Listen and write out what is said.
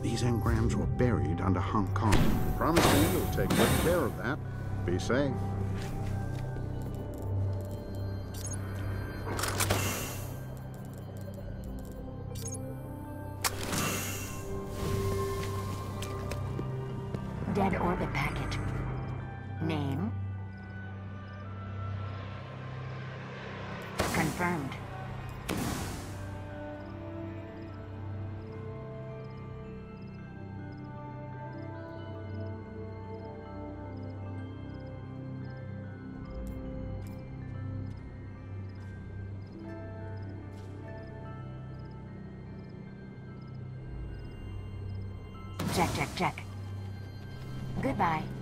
These engrams were buried under Hong Kong. Promising you'll take good care of that. Be safe. Dead orbit packet. Name? Confirmed. Check. Goodbye.